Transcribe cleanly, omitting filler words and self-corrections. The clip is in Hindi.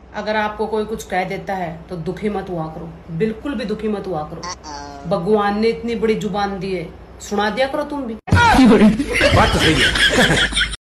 अगर आपको कोई कुछ कह देता है तो दुखी मत हुआ करो, बिल्कुल भी दुखी मत हुआ करो। भगवान ने इतनी बड़ी जुबान दी है, सुना दिया करो तुम भी। बात तो सही है।